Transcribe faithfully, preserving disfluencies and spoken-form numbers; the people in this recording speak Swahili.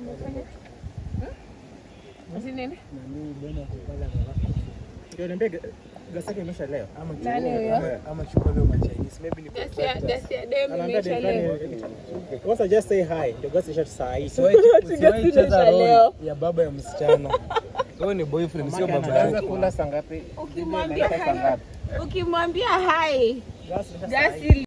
Asi nini? Na mimi bwana kwanza na ndio niambie gasi yake imesha leo ama ama chukua leo ma Chinese maybe ni gasi ya gasi ya demu imesha leo. Kwanza just say hi ndio gasi isha saa hii. So cheza leo ya baba ya msichana. Wewe ni boyfriend sio baba yake. Anaweza kula saa ngapi? Ukimwambia ukimwambia hi gasi